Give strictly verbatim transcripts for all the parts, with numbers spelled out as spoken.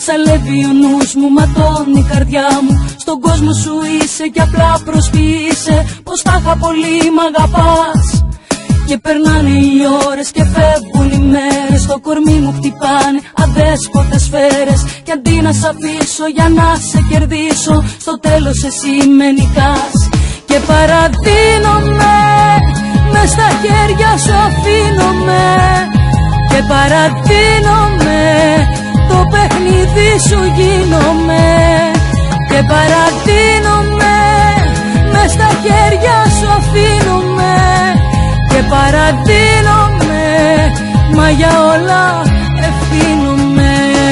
Σαλεύει ο νους μου, ματώνει η καρδιά μου. Στον κόσμο σου είσαι κι απλά προσποιείσαι πως τα είχα πολύ μ' αγαπάς. Και περνάνε οι ώρες και φεύγουν οι μέρες. Στο κορμί μου χτυπάνε αδέσποτες σφαίρες. Κι αντί να σ' αφήσω για να σε κερδίσω, στο τέλος εσύ με νικάς. Και παραδίνομαι, μες στα χέρια σου αφήνομαι. Και παραδίνομαι, το παιχνίδι σου γίνομαι. Και παραδίνομαι, μες στα χέρια σου αφήνομαι. Και παραδίνομαι, μα για όλα ευθύνομαι.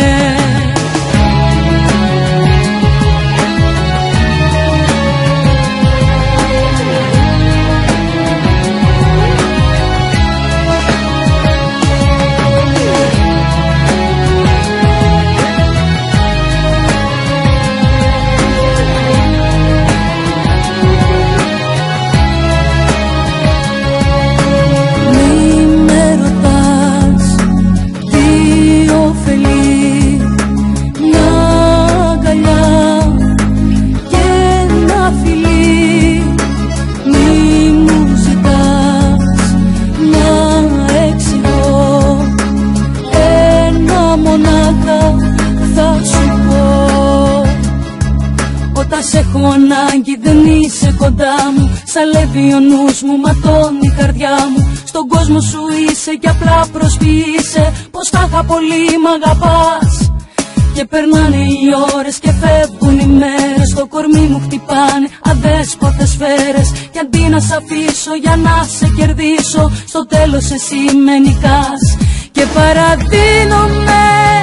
Σ' έχω ανάγκη, δεν είσαι κοντά μου. Σαλεύει ο νους μου, ματώνει η καρδιά μου. Στον κόσμο σου είσαι κι απλά προσποιείσαι πως τα είχα πολύ μ' αγαπάς. Και περνάνε οι ώρες και φεύγουν οι μέρες. Στο κορμί μου χτυπάνε αδέσποτες σφαίρες. Κι αντί να σ' αφήσω για να σε κερδίσω, στο τέλος εσύ με νικάς. Και παραδίνομαι,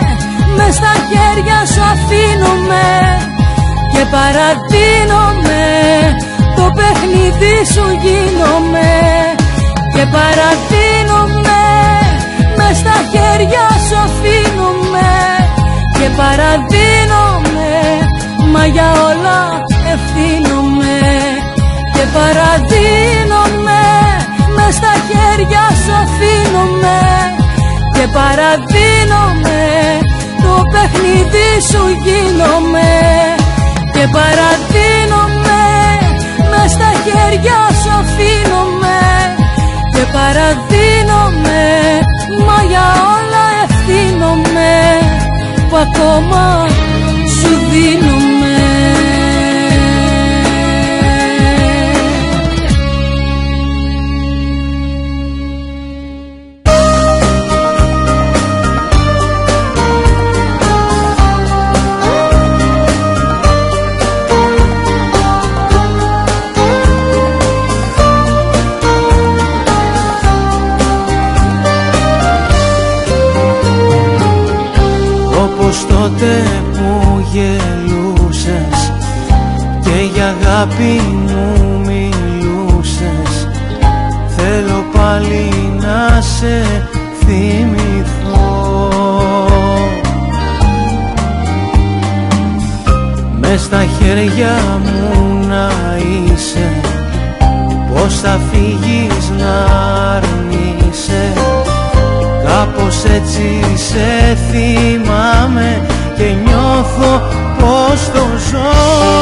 μες στα χέρια σου αφήνομαι. Και παραδίνομαι, το παιχνίδι σου γίνομαι. Και παραδίνομαι, μες στα χέρια σου αφήνομαι. Και παραδίνομαι, μα για όλα ευθύνομαι. Και παραδίνομαι, μες στα χέρια σου αφήνομαι. Και παραδίνομαι, το παιχνίδι σου γίνομαι. Και παραδίνομαι, μες στα χέρια σου αφήνομαι. Και παραδίνομαι, μα για όλα ευθύνομαι. Που ακόμα σου δίνομαι. Τότε που γελούσες και για αγάπη μου μιλούσες, θέλω πάλι να σε θυμηθώ. Μες στα χέρια μου να είσαι, πως θα φύγεις να αρνείσαι. Κάπως έτσι σε θυμάμαι και νιώθω πως το ζω.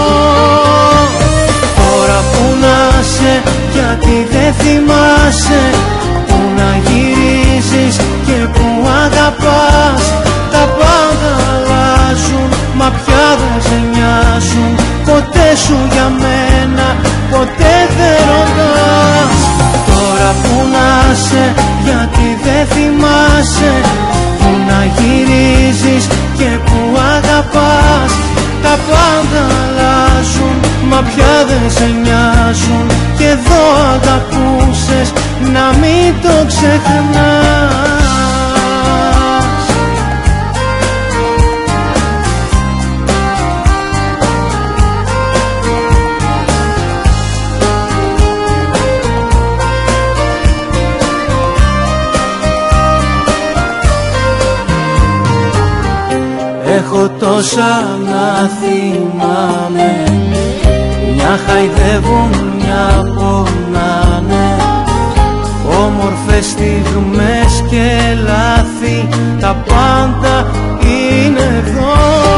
Τώρα που να σε, γιατί δεν θυμάσαι, που να γυρίζεις και που αγαπάς. Τα πάντα αλλάζουν, μα πια δεν σε νοιάζουν. Ποτέ σου για μένα, ποτέ δεν ρωτάς. Τώρα που να σε, γιατί δεν θυμάσαι, που να γυρίζεις και που αγαπάς. Τα πάντα αλλάζουν, μα πια δεν σε νοιάζουν. Και εδώ αγαπούσες, να μην το ξεχνάς. Έχω τόσα να θυμάμαι, μια χαϊδεύουν, μια πονάνε. Όμορφες στιγμές και λάθη, τα πάντα είναι εδώ.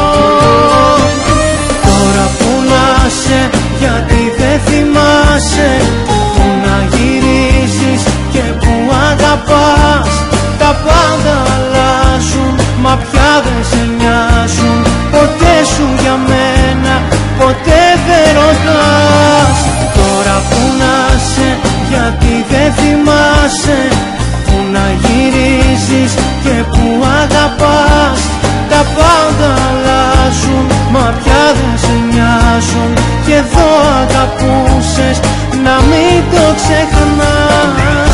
θυμάσαι, που να γυρίζεις και που αγαπάς. Τα πάντα αλλάζουν, μα πια δεν σε νοιάζουν. Ποτέ σου για μένα, ποτέ δεν ρωτάς. Τώρα που να σε, γιατί δεν θυμάσαι, που να γυρίζεις και που αγαπάς. Τα πάντα αλλάζουν, μα πια δεν σε νοιάζουν. Και εδώ αγαπούσες, να μην το ξεχνάς.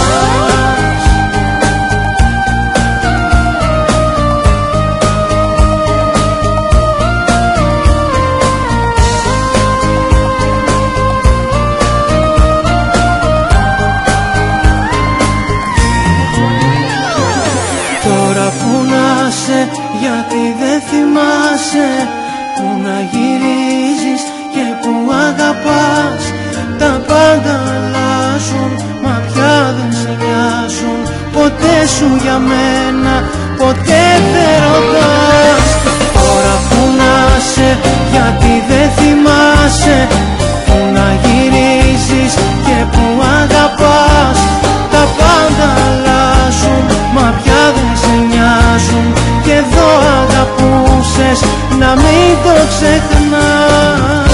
Γιατί δεν θυμάσαι, που να γυρίζεις και που αγαπάς. Τα πάντα αλλάζουν, μα πια δεν σε νοιάζουν. Ποτέ σου για μένα, ποτέ δεν ρωτάς. Τώρα που να σε, γιατί δεν θυμάσαι, που να γυρίζεις και που αγαπάς. Τα πάντα αλλάζουν, μα πια δεν σε νοιάζουν. Και εδώ αγαπούσες, να μην το ξεχνάς.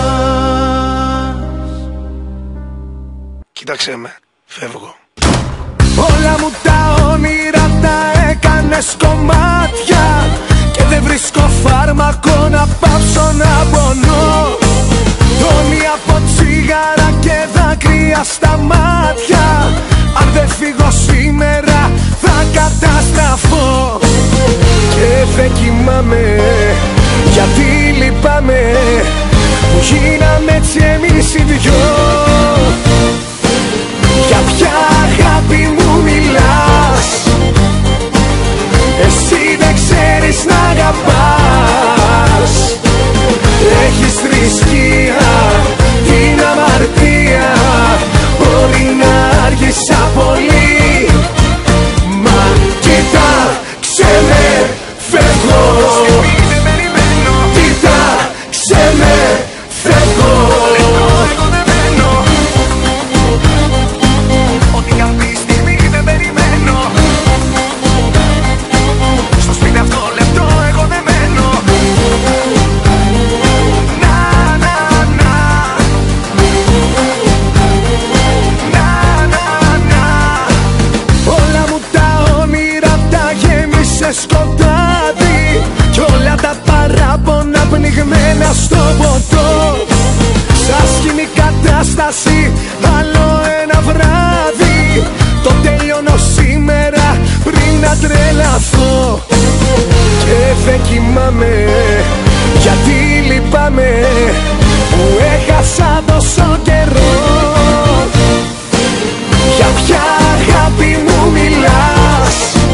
Κοίταξέ με, φεύγω. Όλα μου τα όνειρα τα έκανες κομμάτια και δεν βρίσκω φάρμακο να πάψω να πονώ. Τόνοι από τσίγαρα και δάκρυα στα μάτια. Αν δεν φύγω σήμερα θα καταστραφώ. Και δεν κοιμάμαι, γιατί λυπάμαι που γίναμε έτσι εμείς οι δυο. Για ποια αγάπη μου μιλάς, εσύ δεν ξέρεις να αγαπάς. Έχεις θρησκεία, την αμαρτία, μπορεί να άργησα πολύ. Μα κοίταξε με, φεύγω. Κοίταξε με, φεύγω. Ότι αυτή τη στιγμή δεν περιμένω. Στο σπίτι αυτό λεπτό εγώ δεν μένω. Να, να, να. Να, να, να. Όλα μου τα όνειρα τα γέμισε σκοτάδι κι όλα τα παράπονα πνιγμένα στο ποτό. Σαν σκηνή κατάσταση άλλο ένα βράδυ. Το τελειώνω σήμερα πριν να τρελαθώ. Και δεν κοιμάμαι, γιατί λυπάμαι που έχασα τόσο καιρό. Για ποια αγάπη μου μιλάς,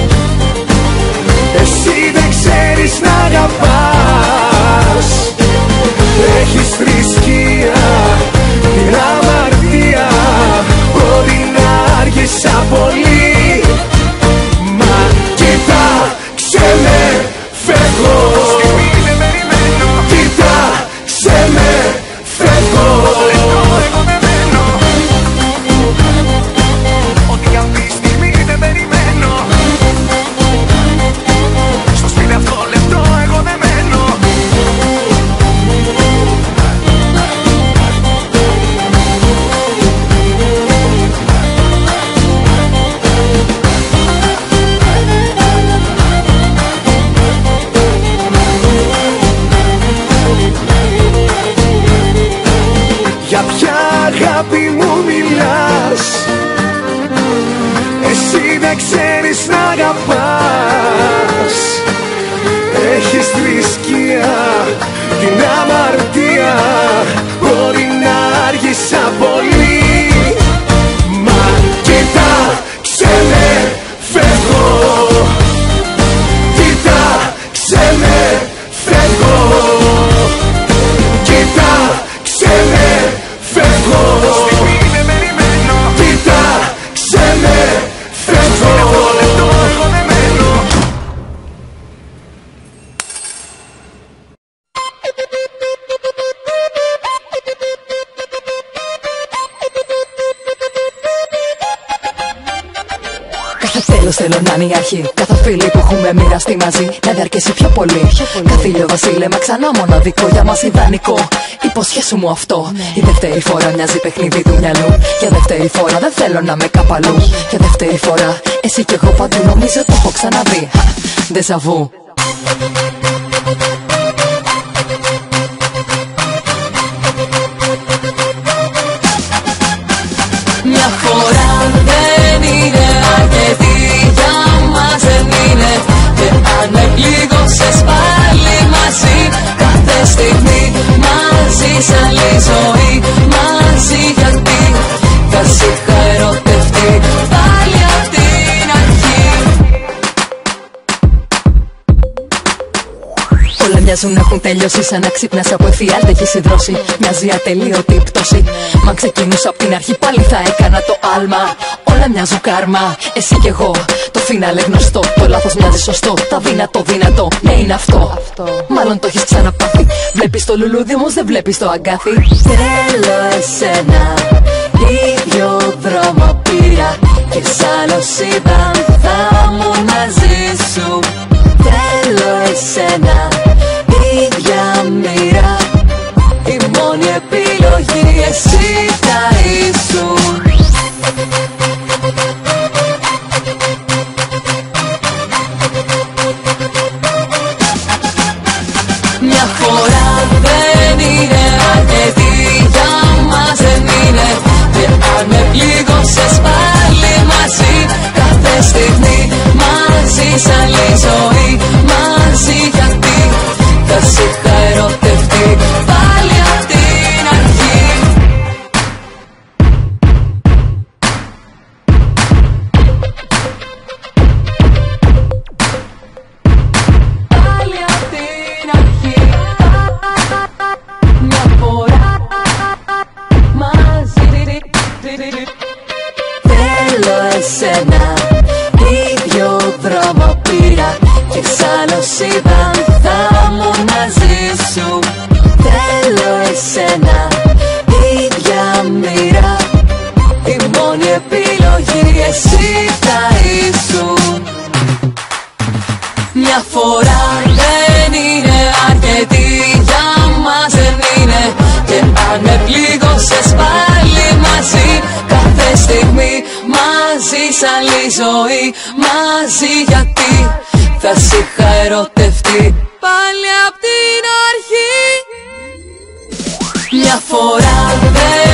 εσύ δεν ξέρεις να αγαπάς. Έχεις θρησκεία, την αμαρτία, μπορεί να άργησα πολύ. Μα κοίταξε με, φεύγω. Κοίταξε με, φεύγω. Ότι αυτή τη στιγμή δεν περιμένω. Στο σπίτι αυτό λεπτό εγώ δεν μένω. Για ποια αγάπη μου μιλάς, εσύ δεν ξέρεις να αγαπάς. Έχεις θρησκεία, την αμαρτία, μπορεί να άργησα πολύ. Μα κοίταξε με, φεύγω. Κοίταξε με, φεύγω. Κοίταξε με, φεύγω. Κοίταξε με, φεύγω. Κάθε τέλος θέλω να είναι η αρχή. Κάθε φίλη που έχουμε μοιραστεί μαζί να διαρκέσει πιο πολύ. Κάθε ήλιο βασίλεμα ξανά μοναδικό, για μας ιδανικό. Υποσχέσου μου αυτό. Η δεύτερη φορά μοιάζει παιχνίδι του μυαλού. Και δεύτερη φορά δεν θέλω να με καπαλού. Και δεύτερη φορά εσύ κι εγώ παντού νομίζω το έχω ξαναδεί. Ντεζαβού. Μια φορά δεν είναι αρκετή, για μας δεν είναι. Και αν με πλήγωσες πάλι μαζί, κάθε στιγμή μαζί σαν άλλη ζωή. Μαζί γιατί θα σ' είχα ερωτευτεί πάλι απ' την αρχή. Όλα μοιάζουν να έχουν τελειώσει, σαν να ξύπνας από εφιάλτεχη συνδρώση. Μοιάζει ατελείωτη πτώση. Μα ξεκινούσα απ' την αρχή, πάλι θα έκανα το άλμα. Όλα μοιάζουν κάρμα, εσύ κι εγώ. Το φινάλε γνωστό, το λάθος μοιάζει σωστό. Τα δυνατό δυνατό, ναι είναι αυτό, αυτό. Μάλλον το έχεις ξαναπάθει. Βλέπεις το λουλούδι όμως δεν βλέπεις το αγκάθι. Θέλω εσένα, ίδιο δρόμο πήρα. Και σ' άλλο σύμπαν θα ήμουν μαζί σου. Θέλω εσένα, ίδια μοίρα. Η μόνη επιλογή εσύ θα ήσουν. Μια φορά δεν είναι αρκετή, για μας δεν είναι. Και αν με πλήγωσες πάλι μαζί, κάθε στιγμή μαζί σαν άλλη ζωή. Μαζί γιατί θα σ' είχα ερωτευτεί πάλι απ' την αρχή. Πάλι απ' την αρχή. Μια φορά μαζί. Θέλω εσένα, ίδιο δρόμο πήρα. Και σ' άλλο σύμπαν θα ήμουν μαζί σου. Θέλω εσένα, ίδια μοίρα. Η μόνη επιλογή εσύ θα ήσουν. Μια φορά δεν είναι αρκετή, για μας δεν είναι. Και αν με πλήγωσες πάλι μαζί, κάθε στιγμή μαζί σαν άλλη ζωή. Μαζί γιατί θα σ' είχα ερωτευτεί πάλι απ' την αρχή. Μια φορά δεν